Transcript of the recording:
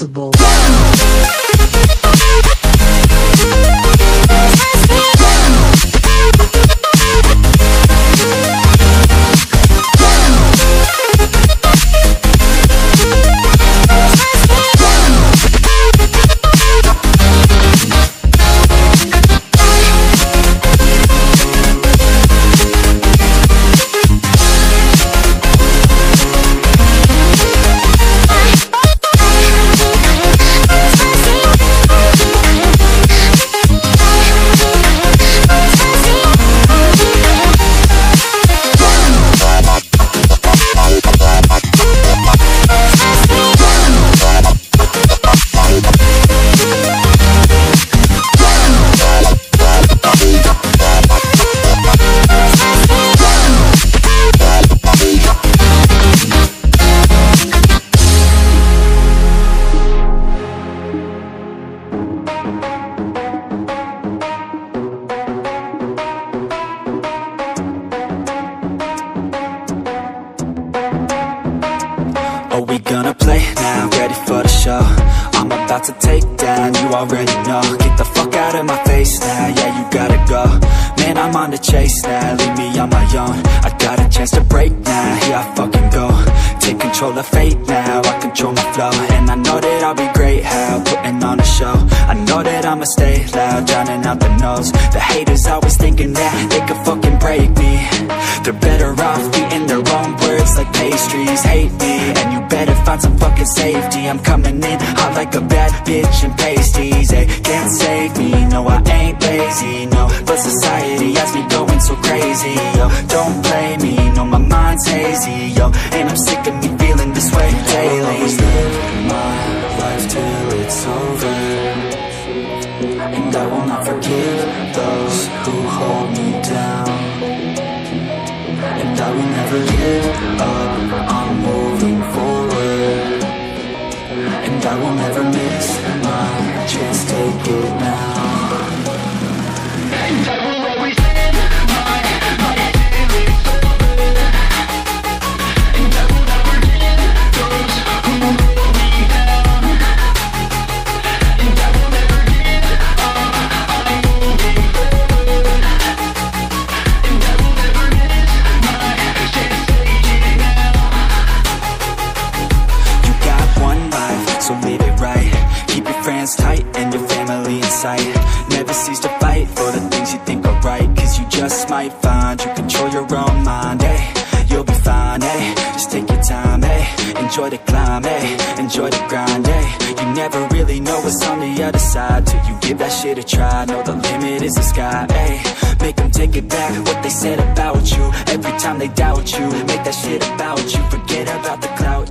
impossible. Are we gonna play now? Ready for the show? I'm about to take down, you already know. Get the fuck out of my face now, yeah, you gotta go. Man, I'm on the chase now, leave me on my own. I got a chance to break now, here I fucking go. Take control of fate now, I control my flow. And I know that I'll be great, how, putting on a show. I know that I'ma stay loud, drowning out the noise. The haters always thinking that they could fucking break me. They're better off eating their own words like pastries. Hate me, and you better find some fucking safety. I'm coming in hot like a bad bitch in pasties. They can't save me, no I ain't lazy, no. But society has me going so crazy, yo. Don't blame me, no my mind's hazy, yo. And I'm sick of me feeling this way daily. I'll always live my life till it's over, and I will not forgive those who hold me down. And I will never give up, I'm moving forward. And I will never miss my chance, take it now. And I will always live my life till it's over, and I will never give those who hold me down. And I will never give up, I'm moving forward. And I will never miss my chance, take it now. You got one life, so live it right. Keep your friends tight and your family in sight. Never cease to fight for the things you think are right, cause you just might find you control your own mind, eh? You'll be fine, eh? Just take your time, eh? Enjoy the climb, eh? Enjoy the grind, eh? You never really know what's on the other side till you give that shit a try. Know the limit is the sky, eh? Make them take it back, what they said about you. Every time they doubt you, make that shit about you. Forget about the clouds.